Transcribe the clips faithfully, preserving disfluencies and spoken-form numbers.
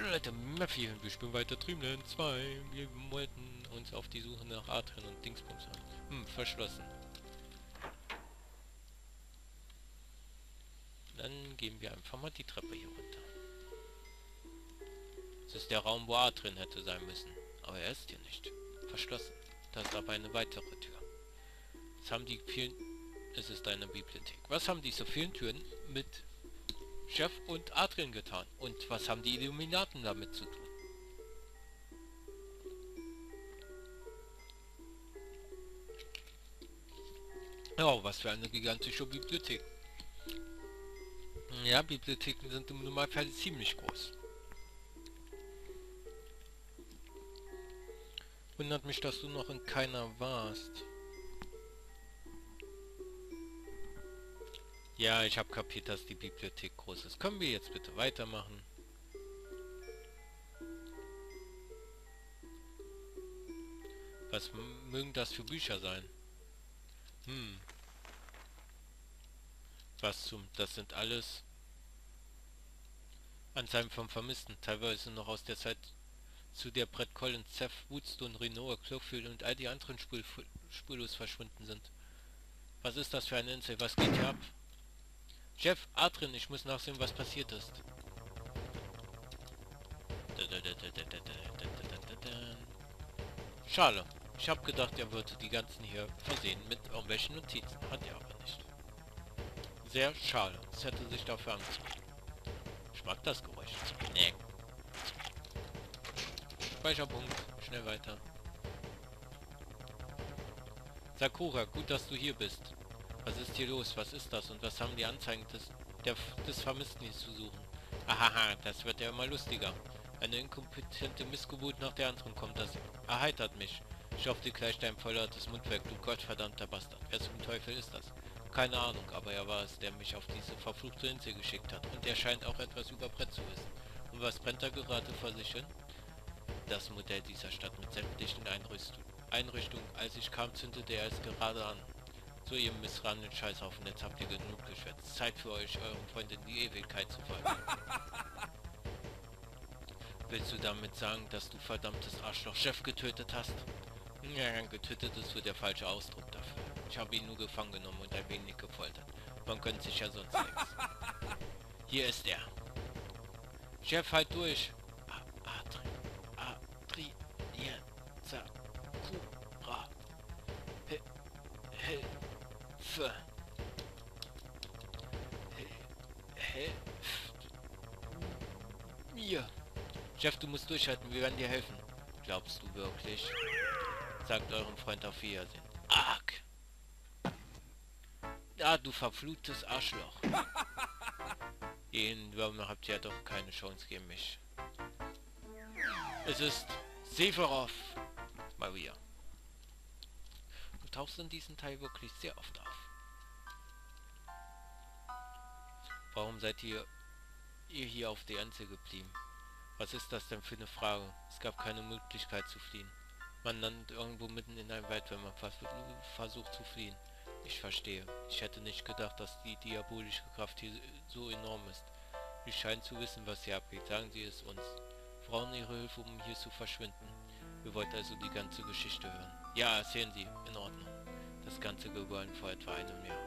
Hallo Leute, Murphy und wir spielen weiter Dreamland zwei. Wir wollten uns auf die Suche nach Adrian und Dingsbums an. Hm, verschlossen. Dann gehen wir einfach mal die Treppe hier runter. Das ist der Raum, wo Adrian hätte sein müssen. Aber er ist hier nicht. Verschlossen. Da ist aber eine weitere Tür. Was haben die vielen... Es ist eine Bibliothek. Was haben diese vielen Türen mit Chef und Adrian getan? Und was haben die Illuminaten damit zu tun? Oh, was für eine gigantische Bibliothek. Ja, Bibliotheken sind im Normalfall ziemlich groß. Wundert mich, dass du noch in keiner warst. Ja, ich habe kapiert, dass die Bibliothek groß ist. Können wir jetzt bitte weitermachen? Was mögen das für Bücher sein? Hm. Was zum... Das sind alles Anzeigen vom Vermissten. Teilweise noch aus der Zeit, zu der Brett Collins, Seth, Woodstone, Renoa, Cloverfield und all die anderen spur spurlos verschwunden sind. Was ist das für eine Insel? Was geht hier ab? Jeff, Adrian, ich muss nachsehen, was passiert ist. Schade. Ich habe gedacht, er würde die ganzen hier versehen mit irgendwelchen Notizen. Hat er aber nicht. Sehr schade. Es hätte sich dafür angezogen. Ich mag das Geräusch. Nee. Speicherpunkt. Schnell weiter. Sakura, gut, dass du hier bist. Was ist hier los? Was ist das? Und was haben die Anzeigen des, der, des Vermissten hier zu suchen? Ahaha, das wird ja immer lustiger. Eine inkompetente Missgeburt nach der anderen kommt. Das erheitert mich. Schaufte gleich dein verlortes Mundwerk, du gottverdammter Bastard. Wer zum Teufel ist das? Keine Ahnung, aber er war es, der mich auf diese verfluchte Insel geschickt hat. Und er scheint auch etwas über Brett zu wissen. Und was brennt da gerade vor sich hin? Das Modell dieser Stadt mit sämtlichen Einrichtungen. Einrichtung. Als ich kam, zündete er es gerade an. So, ihr missratenen Scheißhaufen, jetzt habt ihr genug geschwätzt. Zeit für euch, eurem Freund in die Ewigkeit zu folgen. Willst du damit sagen, dass du verdammtes Arschloch Chef getötet hast? Ja, getötet ist so der falsche Ausdruck dafür. Ich habe ihn nur gefangen genommen und ein wenig gefoltert. Man könnte sich ja sonst nichts. Hier ist er. Chef, halt durch. Adri... Adri... Sakura. Hilfe. Hilft mir. Chef, du musst durchhalten, wir werden dir helfen. Glaubst du wirklich? Sagt eurem Freund auf Wiedersehen. Arg! Ah, du verfluchtes Arschloch. Ihnen habt ihr ja doch keine Chance gegen mich. Es ist Sephiroth. Mal wieder. Du tauchst in diesem Teil wirklich sehr oft auf. Warum seid ihr, ihr hier auf der Insel geblieben? Was ist das denn für eine Frage? Es gab keine Möglichkeit zu fliehen. Man landet irgendwo mitten in einem Wald, wenn man vers versucht zu fliehen. Ich verstehe. Ich hätte nicht gedacht, dass die diabolische Kraft hier so enorm ist. Sie scheinen zu wissen, was hier abgeht. Sagen Sie es uns. Wir brauchen Ihre Hilfe, um hier zu verschwinden. Wir wollten also die ganze Geschichte hören. Ja, erzählen Sie. In Ordnung. Das Ganze begann vor etwa einem Jahr.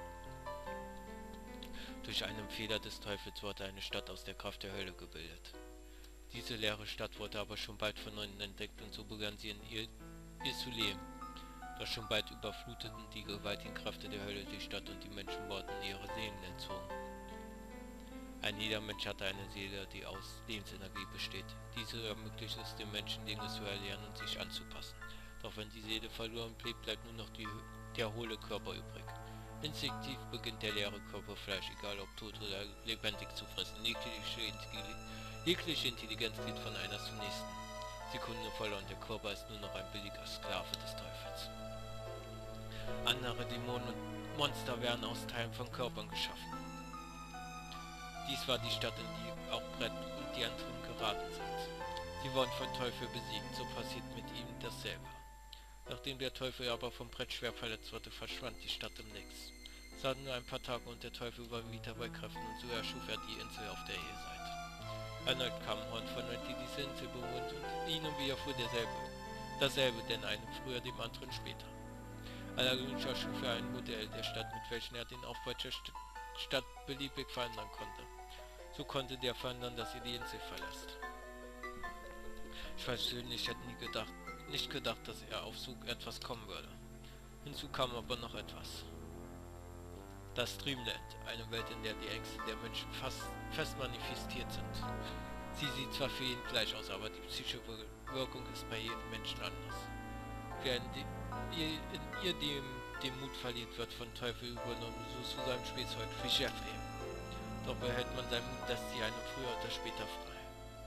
Durch einen Fehler des Teufels wurde eine Stadt aus der Kraft der Hölle gebildet. Diese leere Stadt wurde aber schon bald von Neuem entdeckt und so begann sie in ihr, ihr zu leben. Doch schon bald überfluteten die gewaltigen Kräfte der Hölle die Stadt und die Menschen wurden ihre Seelen entzogen. Ein jeder Mensch hatte eine Seele, die aus Lebensenergie besteht. Diese ermöglicht es den Menschen, Dinge zu erlernen und sich anzupassen. Doch wenn die Seele verloren blieb, bleibt nur noch die, der hohle Körper übrig. Instinktiv beginnt der leere Körper Fleisch, egal ob tot oder lebendig, zu fressen. Jegliche Intelligenz, jegliche Intelligenz geht von einer zur nächsten Sekunde verloren. Der Körper ist nur noch ein billiger Sklave des Teufels. Andere Dämonen und Monster werden aus Teilen von Körpern geschaffen. Dies war die Stadt, in die auch Brett und die anderen geraten sind. Sie wurden vom Teufel besiegt, so passiert mit ihm dasselbe. Nachdem der Teufel aber vom Brett schwer verletzt wurde, verschwand die Stadt im Nix. Es waren nur ein paar Tage und der Teufel war wieder bei Kräften und so erschuf er die Insel, auf der ihr seid. Erneut kamen Horn von Leuten, die diese Insel bewohnten, und ihn und widerfuhr derselbe. Dasselbe, denn einem früher, dem anderen später. Allerdings schuf er ein Modell der Stadt, mit welchem er den Aufbau der St Stadt beliebig verändern konnte. So konnte der verhindern, dass ihr die Insel verlässt. Ich persönlich hätte nie gedacht, nicht gedacht, dass er auf so etwas kommen würde. Hinzu kam aber noch etwas. Das Dreamland, eine Welt, in der die Ängste der Menschen fast fest manifestiert sind. Sie sieht zwar für jeden gleich aus, aber die psychische Wirkung ist bei jedem Menschen anders. Wer in, die, in ihr dem, den Mut verliert, wird von Teufel übernommen, so zu seinem Spielzeug wie Jeffrey. Doch behält man seinen Mut, lässt sie einem früher oder später frei.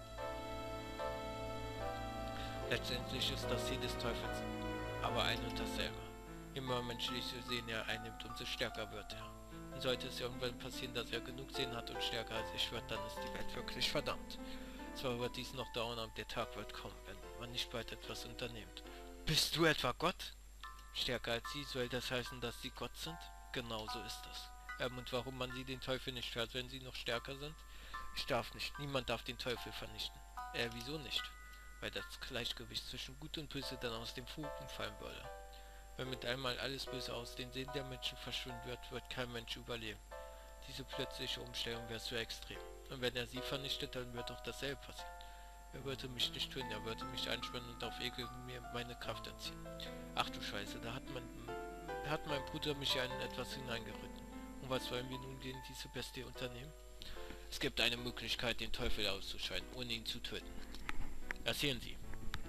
Letztendlich ist das Ziel des Teufels aber ein und dasselbe. Immer menschliche Sehen er einnimmt, umso stärker wird er. Und sollte es irgendwann passieren, dass er genug Sehen hat und stärker als ich wird, dann ist die Welt wirklich verdammt. Zwar wird dies noch dauern, aber der Tag wird kommen, wenn man nicht bald etwas unternimmt. Bist du etwa Gott? Stärker als sie, soll das heißen, dass sie Gott sind? Genau so ist es. Ähm, und warum man sie den Teufel nicht hört, wenn sie noch stärker sind? Ich darf nicht. Niemand darf den Teufel vernichten. Äh, wieso nicht? Weil das Gleichgewicht zwischen Gut und Böse dann aus dem Fugen fallen würde. Wenn mit einmal alles Böse aus den Sehnen der Menschen verschwinden wird, wird kein Mensch überleben. Diese plötzliche Umstellung wäre zu extrem. Und wenn er sie vernichtet, dann wird auch dasselbe passieren. Er würde mich nicht töten, er würde mich einsperren und auf Ekel mir meine Kraft entziehen. Ach du Scheiße, da hat mein, da hat mein Bruder mich ja in etwas hineingeritten. Und was wollen wir nun gegen diese Bestie unternehmen? Es gibt eine Möglichkeit, den Teufel auszuscheiden, ohne ihn zu töten. Erzählen Sie.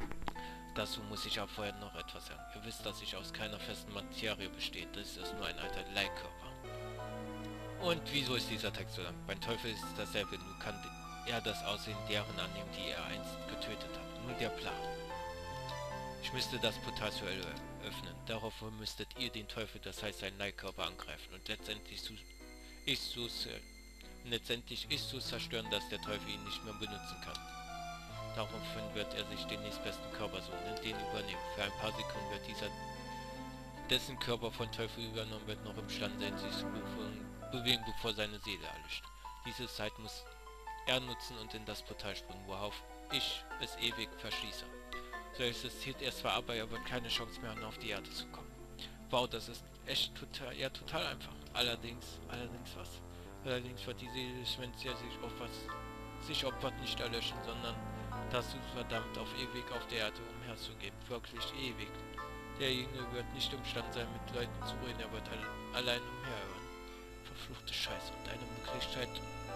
Dazu muss ich aber vorher noch etwas sagen. Ihr wisst, dass ich aus keiner festen Materie besteht. Das ist nur ein alter Leihkörper. Und wieso ist dieser Text so lang? Beim Teufel ist es dasselbe, nur kann er das Aussehen deren annehmen, die er einst getötet hat. Nun der Plan. Ich müsste das Portal zur Hölle öffnen. Daraufhin müsstet ihr den Teufel, das heißt seinen Leihkörper, angreifen und letztendlich so, ich so, letztendlich ich so zerstören, dass der Teufel ihn nicht mehr benutzen kann. Daraufhin wird er sich den nächstbesten Körper suchen und den übernehmen. Für ein paar Sekunden wird dieser, dessen Körper von Teufel übernommen wird, noch imstande sein, sich zu bewegen, bevor seine Seele erlischt. Diese Zeit muss er nutzen und in das Portal springen, worauf ich es ewig verschließe. So existiert er zwar, aber er wird keine Chance mehr haben, auf die Erde zu kommen. Wow, das ist echt total, ja, total einfach. Allerdings, allerdings was? Allerdings wird die Seele des Menschen, der sich opfert, sich opfert, nicht erlöschen, sondern dazu verdammt, auf ewig auf der Erde umherzugehen. Wirklich ewig. Derjenige wird nicht imstande sein, mit Leuten zu reden, er wird alle, allein umherhören. Verfluchte Scheiße. Und eine Möglichkeit...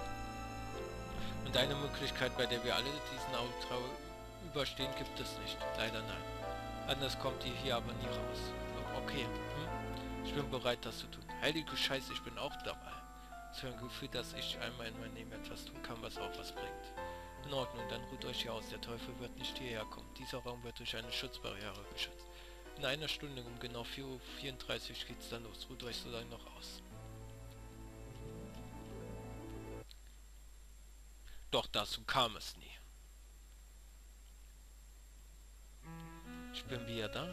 Und eine Möglichkeit, bei der wir alle diesen Austrau überstehen, gibt es nicht. Leider nein. Anders kommt ihr hier aber nie raus. Okay, hm? Ich bin bereit, das zu tun. Heilige Scheiße, ich bin auch dabei. So ein Gefühl, dass ich einmal in meinem Leben etwas tun kann, was auch was bringt. In Ordnung, dann ruht euch hier aus. Der Teufel wird nicht hierher kommen. Dieser Raum wird durch eine Schutzbarriere geschützt. In einer Stunde um genau vier Uhr vierunddreißig geht's dann los. Ruht euch so lange noch aus. Doch dazu kam es nie. Ich bin wieder da.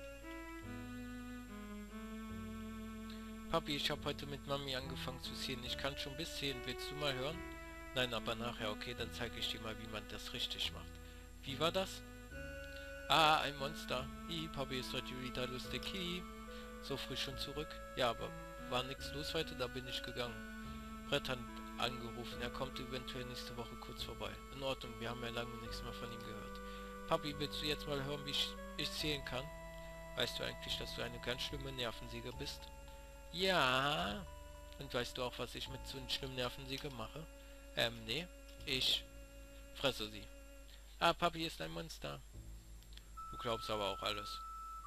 Papi, ich habe heute mit Mami angefangen zu zählen. Ich kann schon bis zehn. Willst du mal hören? Nein, aber nachher. Okay, dann zeige ich dir mal, wie man das richtig macht. Wie war das? Ah, ein Monster. Hi, Papi ist heute wieder lustig. Hi. So früh schon zurück? Ja, aber war nichts los heute, da bin ich gegangen. Brett hat angerufen, er kommt eventuell nächste Woche kurz vorbei. In Ordnung, wir haben ja lange nichts mehr von ihm gehört. Papi, willst du jetzt mal hören, wie ich, ich zählen kann? Weißt du eigentlich, dass du eine ganz schlimme Nervensäge bist? Ja. Und weißt du auch, was ich mit so einem schlimmen Nervensäge mache? Ähm, nee. Ich fresse sie. Ah, Papi ist ein Monster. Du glaubst aber auch alles.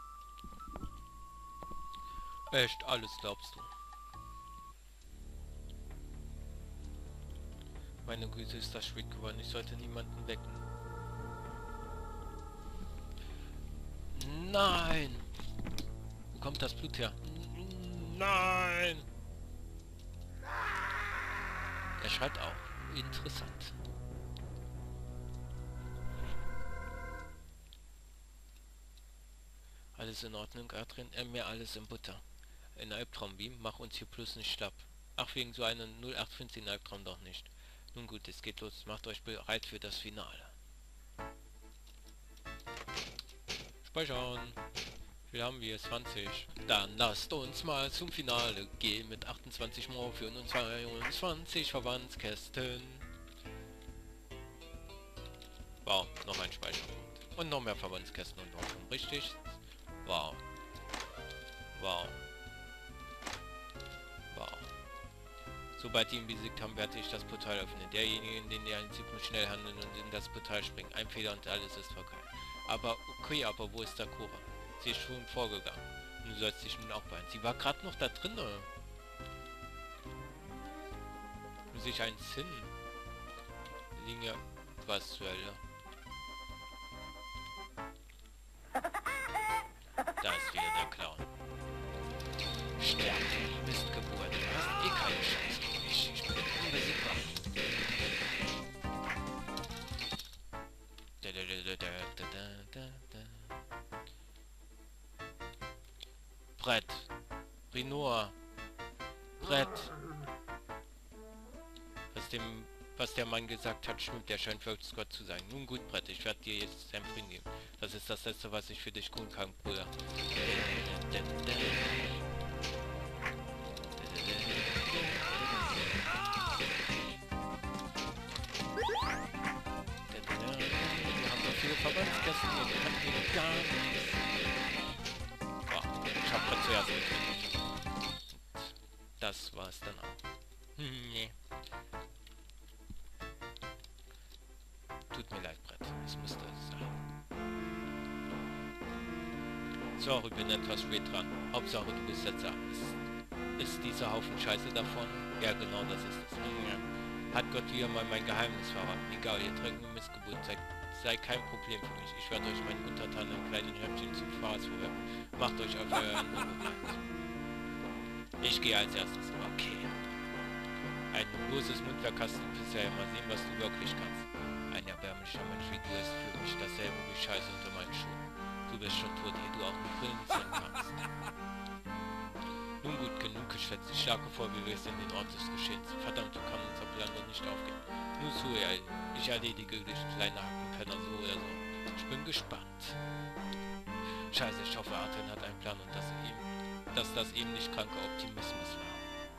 Echt, alles glaubst du. Meine Güte, ist das spät geworden. Ich sollte niemanden wecken. Nein! Wo kommt das Blut her? Nein! Er schreit auch. Interessant. Alles in Ordnung, Adrian? Er mir alles in Butter. Ein Albtraum, wie? Mach uns hier bloß nicht schlapp. Ach, wegen so einem null acht fünfzehn Albtraum doch nicht. Nun gut, es geht los. Macht euch bereit für das Finale. Speichern. Wie viel haben wir? zwanzig. Dann lasst uns mal zum Finale gehen mit achtundzwanzig Morphium und zweiundzwanzig Verbandskästen. Wow, noch ein Speicherpunkt. Und noch mehr Verbandskästen und Morphium. Richtig? Wow. Wow. Wow. Sobald die ihn besiegt haben, werde ich das Portal öffnen. Derjenige, den ihr sieht, muss schnell handeln und in das Portal springen. Ein Fehler und alles ist vorbei. Aber okay, aber wo ist Sakura? Sie ist schon vorgegangen. Und du sollst dich nun auch beeilen. Sie war gerade noch da drinne. Muss ich eins hin? Liegen ja... Was zur Hölle? Da ist wieder der Clown. Stärke, Mistgeburt. Du hast eh keine Chance gegen mich. Ich bin unbesiegbar. Da, da, da, da, da, da, da. Brett. Rinoa. Brett. Was dem, was der Mann gesagt hat, stimmt. Der scheint Volksgott zu sein. Nun gut, Brett. Ich werde dir jetzt sein Bring geben. Das ist das Letzte, was ich für dich tun kann, Bruder. Da, da, da. Verbandskästen und kann mir gar nichts. Oh, ich hab grad zuerst getötet. Das war's dann auch. Hm, nee. Tut mir leid, Brett. Es musste sein. Sorry, bin etwas spät dran. Hauptsache, du bist jetzt da. Ist, ist dieser Haufen Scheiße davon? Ja, genau, das ist es. Hm, ja. Hat Gott wieder mal mein Geheimnis verraten. Egal, ihr trägt eine Missgeburt. Seid sei kein Problem für mich. Ich werde euch meinen untertanen kleinen Häppchen zum Spaß vorwerfen. Macht euch auf euren bereit. Ich gehe als erstes. Okay. Ein loses Mundwerk hast du bisher. Mal sehen, was du wirklich kannst. Ein erbärmlicher Mensch wie du ist für mich dasselbe wie Scheiße unter meinen Schuhen. Du bist schon tot, ehe du auch mit Brillen sehen kannst. Nun gut, genug geschätzt. Ich schlage vor, wir wissen den Ort des Geschehens. Verdammt, du kannst unser Plan doch nicht aufgehen. Nur zu, ja, ich erledige dich, kleine Hackenpenner, so oder so. Ich bin gespannt. Scheiße, ich hoffe, Arten hat einen Plan und dass, ihm, dass das eben nicht kranker Optimismus war.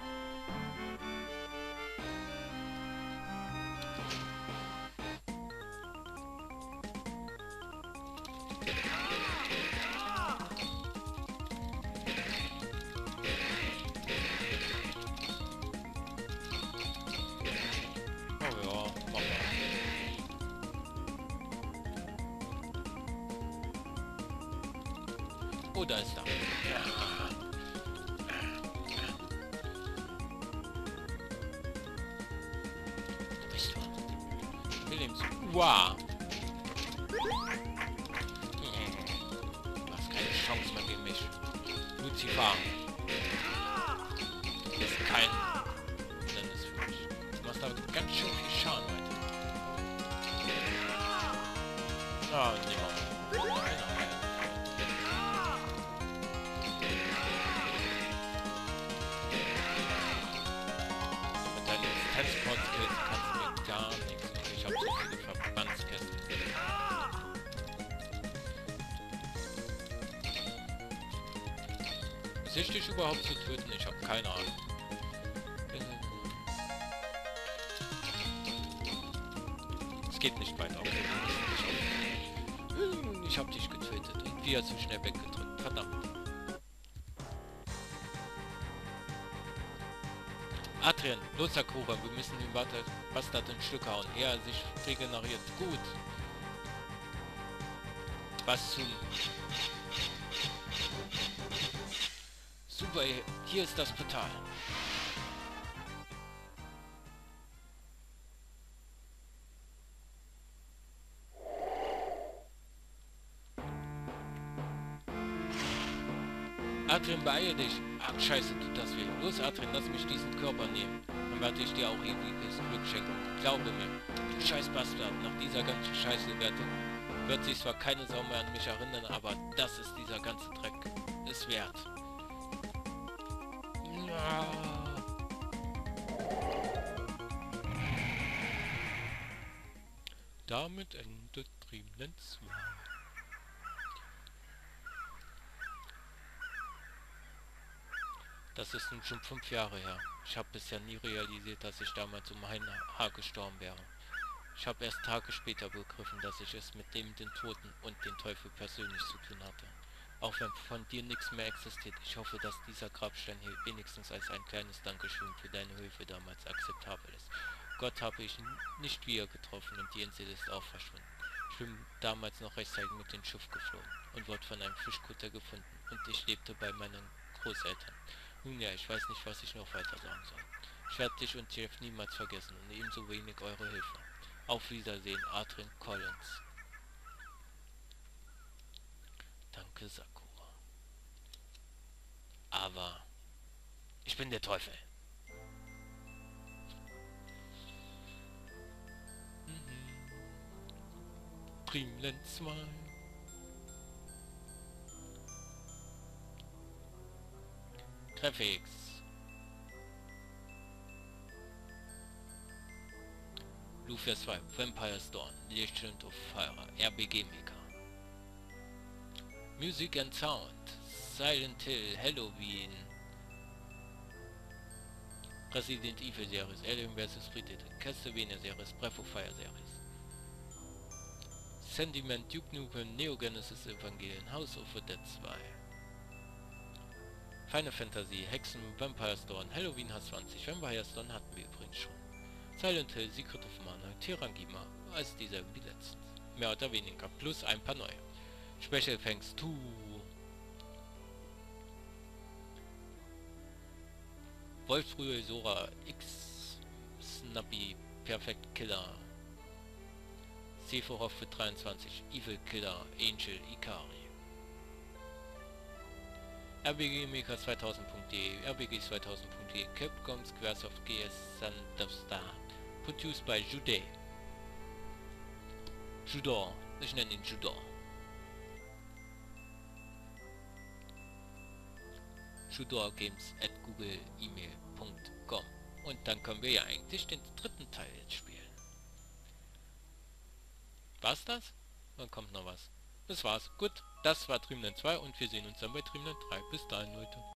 Oh, da ist er. Ja. Da bist du. Wir nehmen es. Wow. Du hast keine Chance mehr gegen mich. Lucifer. Du bist kein Hindernis für mich. Du machst aber ganz schön viel Schaden heute. Ah, oh, nee, nein, nein. Transport-Skills kannst du mir gar nichts und ich habe so viele Verbandskästen. Ist ich dich überhaupt zu töten? Ich habe keine Ahnung. Es geht nicht weiter. Okay. Ich habe dich getötet und wir zu schnell weggedrückt. Verdammt. Adrian, los Sakura, wir müssen den Bastard in Stücke hauen. Er sich regeneriert. Gut. Was zum... Super, hier ist das Portal. Adrian, beeile dich. Ach, scheiße, tut das weh. Los, Adrian, lass mich diesen Körper nehmen. Dann werde ich dir auch ewiges Glück schenken. Glaube mir, du scheiß Bastard, nach dieser ganzen Scheiße wird, wird sich zwar keine Sau mehr an mich erinnern, aber das ist dieser ganze Dreck. Ist wert. Ja. damit endet Dreamland zwei. Das ist nun schon fünf Jahre her. Ich habe bisher nie realisiert, dass ich damals um ein Haar gestorben wäre. Ich habe erst Tage später begriffen, dass ich es mit dem den Toten und den Teufel persönlich zu tun hatte. Auch wenn von dir nichts mehr existiert, ich hoffe, dass dieser Grabstein hier wenigstens als ein kleines Dankeschön für deine Hilfe damals akzeptabel ist. Gott habe ich nicht wieder getroffen und die Insel ist auch verschwunden. Ich bin damals noch rechtzeitig mit dem Schiff geflohen und wurde von einem Fischkutter gefunden und ich lebte bei meinen Großeltern. Nun ja, ich weiß nicht, was ich noch weiter sagen soll. Ich werde dich und Jeff niemals vergessen und ebenso wenig eure Hilfe. Auf Wiedersehen, Adrian Collins. Danke, Sakura. Aber ich bin der Teufel. Mhm. Dreamland zwei. Graphics. Lufia zwei, Vampire's Dawn, Legend of Fire, R B G Maker. Music and Sound, Silent Hill, Halloween, Resident Evil Series, Alien versus. Predator, Castlevania Series, Breath of Fire Series. Sentiment, Duke Nukem, Neo Genesis Evangelion, House of the Dead zwei. Final Fantasy, Hexen, Vampire's Dawn, Halloween H zwanzig, Vampire's Dawn hatten wir übrigens schon. Silent Hill, Secret of Mana, Terangima, als dieselben wie letztens. Mehr oder weniger, plus ein paar neue. Special Thanks to Wolfsrühe, Sora, X, Snappy, Perfect Killer, Sephiroth für dreiundzwanzig, Evil Killer, Angel, Ikari. R B G Maker zweitausend.de, R B G zweitausend.de, Capcom, Squaresoft, G S, Sandustar, produced by Jude. Judo, ich nenne ihn Judo. Judo-Games at google email punkt com. Und dann können wir ja eigentlich den dritten Teil jetzt spielen. War's das? Dann kommt noch was. Das war's. Gut, das war Dreamland zwei und wir sehen uns dann bei Dreamland drei. Bis dahin, Leute.